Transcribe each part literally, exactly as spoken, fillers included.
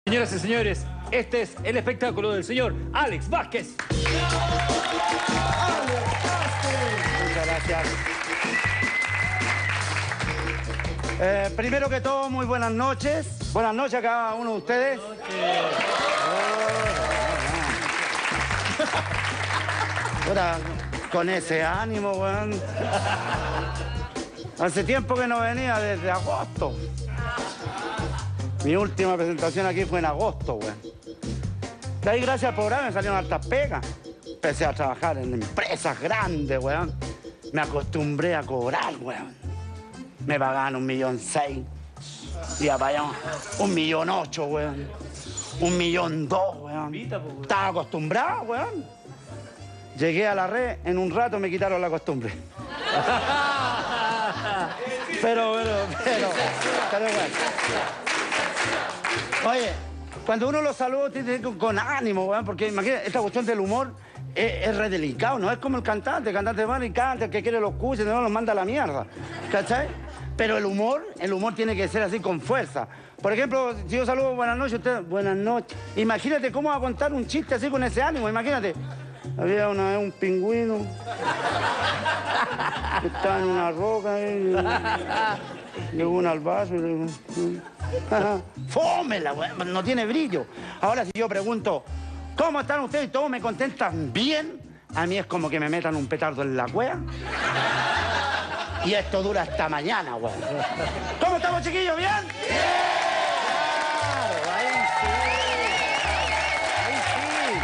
Señoras y señores, este es el espectáculo del señor Alex Vázquez. Muchas gracias. Eh, primero que todo, muy buenas noches. Buenas noches a cada uno de ustedes. Buenas noches. Puta, con ese ánimo, weón. Hace tiempo que no venía, desde agosto. Mi última presentación aquí fue en agosto, weón. De ahí, gracias al programa, me salieron hartas pegas. Empecé a trabajar en empresas grandes, weón. Me acostumbré a cobrar, weón. Me pagaban un millón seis. Y para allá un millón ocho, weón. Un millón dos, weón. Estaba acostumbrado, weón. Llegué a la red, en un rato me quitaron la costumbre. Pero, pero, pero, pero bueno. Oye, cuando uno lo saluda, tiene que ir con, con ánimo, weón, porque imagínate, esta cuestión del humor es, es re delicado, no es como el cantante, el cantante va y canta, el que quiere los escucha, no los manda a la mierda, ¿cachai? Pero el humor, el humor tiene que ser así con fuerza. Por ejemplo, si yo saludo buenas noches, usted, buenas noches. Imagínate cómo va a contar un chiste así con ese ánimo, imagínate. Había una vez un pingüino que estaba en una roca y llegó un albazo y le dijo, ¡fómela, güey! No tiene brillo. Ahora si yo pregunto, ¿cómo están ustedes? Y todos me contestan bien. A mí es como que me metan un petardo en la cueva. Y esto dura hasta mañana, güey. ¿Cómo estamos, chiquillos? ¿Bien? ¡Bien! Claro, ahí sí. Ahí sí.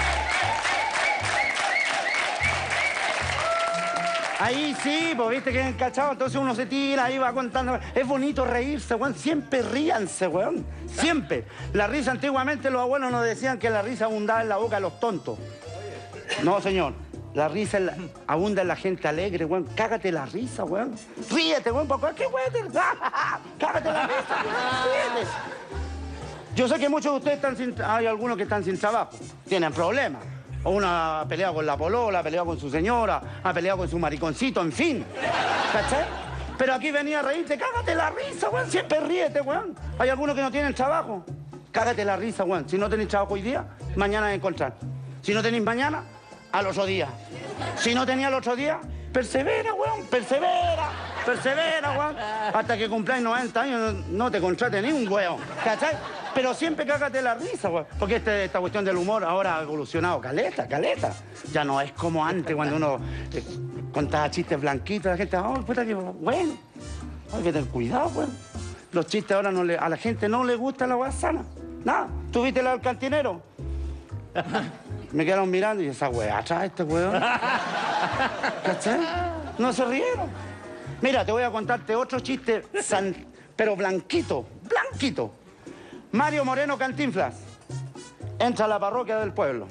Ahí sí, pues viste que es encachado, entonces uno se tira, ahí va contando. Es bonito reírse, weón. Siempre ríanse, weón. Siempre. La risa, antiguamente los abuelos nos decían que la risa abundaba en la boca de los tontos. No, señor. La risa en la, abunda en la gente alegre, weón. Cágate la risa, weón. Ríete, weón, por cualquier weón. Cágate la risa, weón. Ríete. Yo sé que muchos de ustedes están sin... Hay algunos que están sin trabajo. Tienen problemas. O uno ha peleado con la polola, ha peleado con su señora, ha peleado con su mariconcito, en fin. ¿Cachai? Pero aquí venía a reírte, cágate la risa, weón. Siempre ríete, weón. Hay algunos que no tienen trabajo. Cágate la risa, weón. Si no tenéis trabajo hoy día, mañana encontrar. Si no tenéis mañana, al otro día. Si no tenía el otro día, persevera, weón. Persevera, persevera, weón. Hasta que cumpláis noventa años no, no te contrate ni un weón. ¿Cachai? Pero siempre cágate la risa, güey. Porque este, esta cuestión del humor ahora ha evolucionado. Caleta, caleta. Ya no es como antes cuando uno eh, contaba chistes blanquitos. La gente, oh, puta que bueno. Hay que tener cuidado, güey. Los chistes ahora no le, a la gente no le gusta la guasana. Nada. ¿Tú viste la del cantinero? Me quedaron mirando y esa weá atrás este weón. ¿Cachai? No se rieron. Mira, te voy a contarte otro chiste, san, pero blanquito, blanquito. Mario Moreno Cantinflas entra a la parroquia del pueblo.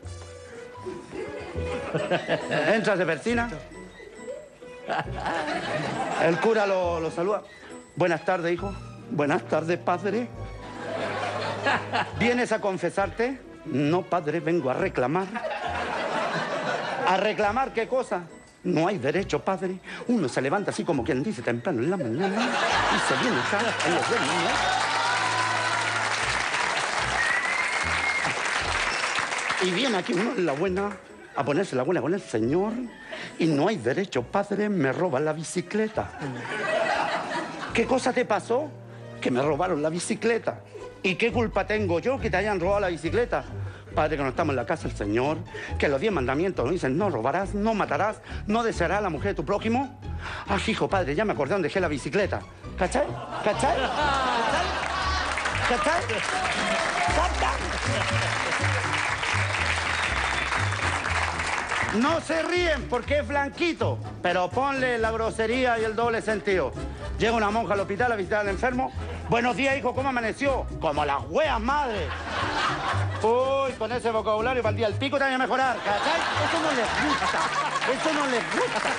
Entra, se persina. El cura lo, lo saluda. Buenas tardes, hijo. Buenas tardes, padre. ¿Vienes a confesarte? No, padre, vengo a reclamar. ¿A reclamar qué cosa? No hay derecho, padre. Uno se levanta así como quien dice temprano en la mañana y se viene acá en los buenos, ¿no? Y viene aquí uno en la buena, a ponerse la buena con el señor, y no hay derecho, padre, me roba la bicicleta. ¿Qué cosa te pasó? Que me robaron la bicicleta. ¿Y qué culpa tengo yo que te hayan robado la bicicleta? Padre, que no estamos en la casa del Señor, que los diez mandamientos nos dicen, no robarás, no matarás, no desearás a la mujer de tu prójimo. Ah, hijo, padre, ya me acordé dónde dejé la bicicleta. ¿Cachai? ¿Cachai? ¿Cachai? ¿Cachai? ¿Cachai? No se ríen porque es blanquito, pero ponle la grosería y el doble sentido. Llega una monja al hospital a visitar al enfermo. Buenos días, hijo, ¿cómo amaneció? Como las hueas, madre. Uy, con ese vocabulario para el día del pico te voy a mejorar, ¿cachai? Eso no les gusta, eso no les gusta.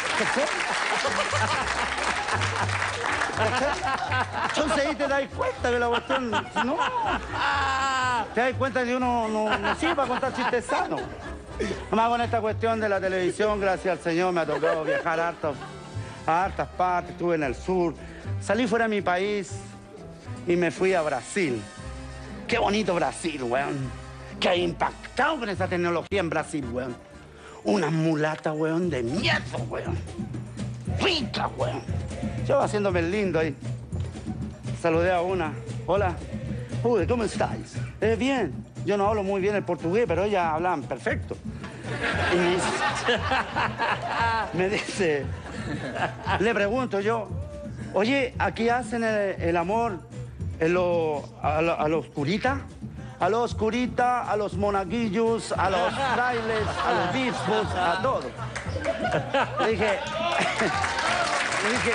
¿Cachai? Entonces ahí te das cuenta que la cuestión, no. Te das cuenta que uno no, no sirve para contar chistes sanos. Además, con esta cuestión de la televisión, gracias al Señor, me ha tocado viajar harto, a hartas partes. Estuve en el sur, salí fuera de mi país y me fui a Brasil. Qué bonito Brasil, weón. Que ha impactado con esa tecnología en Brasil, weón. Unas mulatas, weón, de miedo, weón. Ricas, weón. Yo haciéndome el lindo ahí. Saludé a una. Hola. Uy, ¿cómo estáis? Eh, bien. Yo no hablo muy bien el portugués, pero ellas hablan perfecto. Y me dice... me dice... Le pregunto yo, oye, ¿aquí hacen el, el amor en lo, a, lo, a los curitas? A los curitas, a los monaguillos, a los frailes, a los bispos, a todos. Le dije... le dije...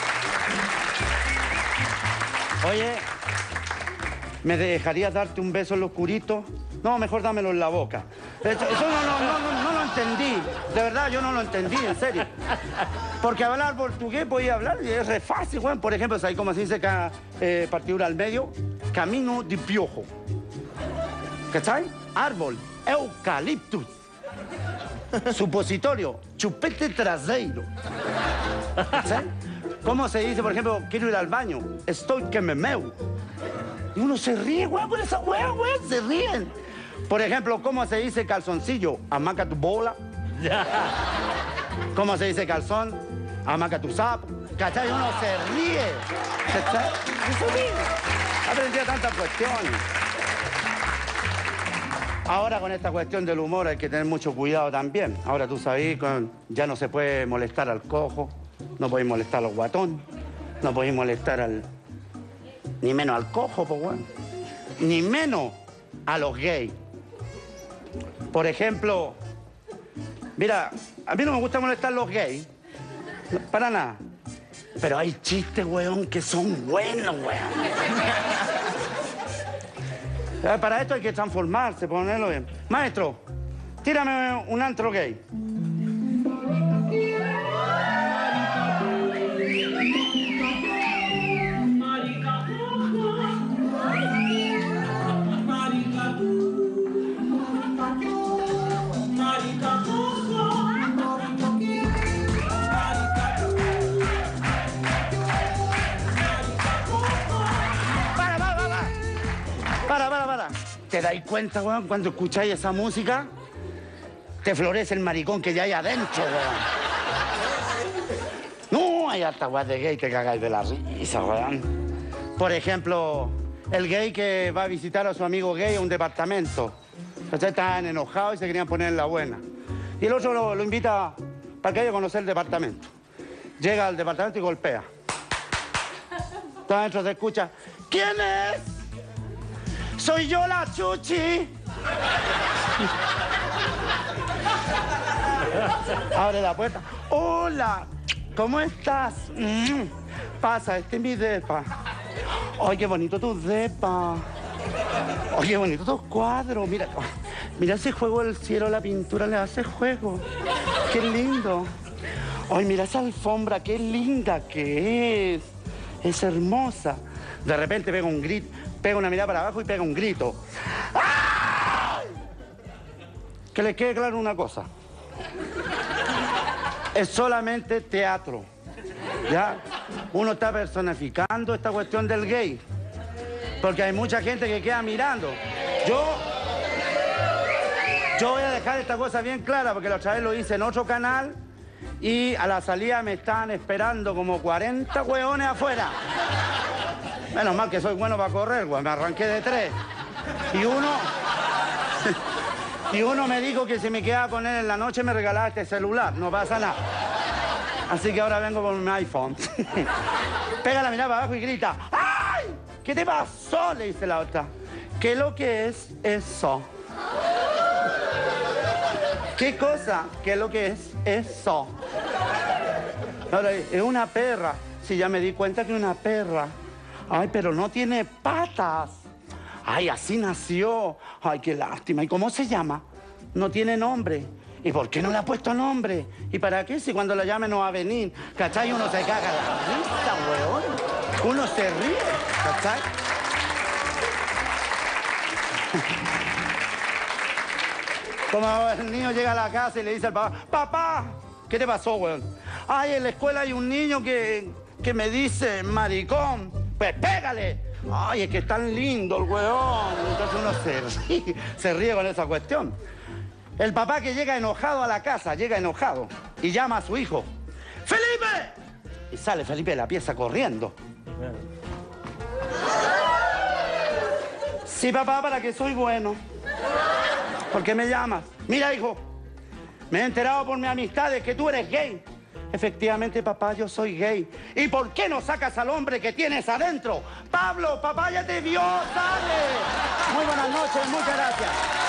Oye, ¿me dejarías darte un beso en los curitos? No, mejor dámelo en la boca. Eso, eso no, no, no, no, no lo entendí. De verdad, yo no lo entendí, en serio. Porque hablar portugués podía hablar y es re fácil, güey. Por ejemplo, ¿sabes cómo se dice ca, eh, partidura al medio? Camino de piojo. ¿Cachai? Árbol, eucaliptus. Supositorio, chupete traseiro. ¿Cachai? ¿Cómo se dice, por ejemplo, quiero ir al baño? Estoy que me meo. Y uno se ríe, güey, por esa güey, güey, se ríen. Por ejemplo, ¿cómo se dice calzoncillo? Amaca tu bola. ¿Cómo se dice calzón? Amaca tu sapo. ¿Cachai? Uno se ríe. ¿Cachai? Se ríe. Aprendí tantas cuestiones. Ahora con esta cuestión del humor hay que tener mucho cuidado también. Ahora tú sabes, con, ya no se puede molestar al cojo, no podéis molestar a los guatones, no podéis molestar al... Ni menos al cojo, pues, bueno. Ni menos a los gays. Por ejemplo, mira, a mí no me gusta molestar a los gays. Para nada. Pero hay chistes, weón, que son buenos, weón. Para esto hay que transformarse, ponerlo bien. Maestro, tírame un antro gay. Para, para, para. ¿Te dais cuenta, weón, cuando escucháis esa música? Te florece el maricón que ya hay adentro, weón. No, hay hasta weón de gay que cagáis de la risa, weón. Por ejemplo, el gay que va a visitar a su amigo gay a un departamento. Entonces estaban enojados y se querían poner en la buena. Y el otro lo, lo invita para que vaya a conocer el departamento. Llega al departamento y golpea. Entonces adentro se escucha, ¿quién es? ¡Soy yo la Chuchi! Abre la puerta. ¡Hola! ¿Cómo estás? Mm. Pasa, este es mi depa. ¡Ay, qué bonito tu depa! ¡Ay, qué bonito tus cuadros! Mira, mira ese juego del cielo, la pintura le hace juego. ¡Qué lindo! ¡Ay, mira esa alfombra, qué linda que es! Es hermosa. De repente pega un grito. Pega una mirada para abajo y pega un grito. ¡Ay! Que les quede claro una cosa. Es solamente teatro. ¿Ya? Uno está personificando esta cuestión del gay. Porque hay mucha gente que queda mirando. Yo... Yo voy a dejar esta cosa bien clara porque la otra vez lo hice en otro canal y a la salida me estaban esperando como cuarenta hueones afuera. Menos mal que soy bueno para correr, güey. Me arranqué de tres. Y uno... y uno me dijo que si me quedaba con él en la noche me regalaba este celular. No pasa nada. Así que ahora vengo con mi iPhone. Pega la mirada para abajo y grita. ¡Ay! ¿Qué te pasó? Le dice la otra. ¿Qué es lo que es eso? ¿Qué cosa? ¿Qué es lo que es eso? Ahora, es una perra. Sí, ya me di cuenta que es una perra. Ay, pero no tiene patas. Ay, así nació. Ay, qué lástima. ¿Y cómo se llama? No tiene nombre. ¿Y por qué no le ha puesto nombre? ¿Y para qué? Si cuando la llame no va a venir. ¿Cachai? Uno se caga la risa, weón. Uno se ríe, ¿cachai? Como el niño llega a la casa y le dice al papá, papá, ¿qué te pasó, weón? Ay, en la escuela hay un niño que, que me dice maricón. Pues pégale. Ay, es que es tan lindo el weón. Entonces uno se ríe, se ríe con esa cuestión. El papá que llega enojado a la casa, llega enojado y llama a su hijo. ¡Felipe! Y sale Felipe de la pieza corriendo. Sí, papá, para que soy bueno. ¿Por qué me llamas? Mira, hijo, me he enterado por mis amistades que tú eres gay. Efectivamente, papá, yo soy gay. ¿Y por qué no sacas al hombre que tienes adentro? Pablo, papá ya te vio, sale. Muy buenas noches, muchas gracias.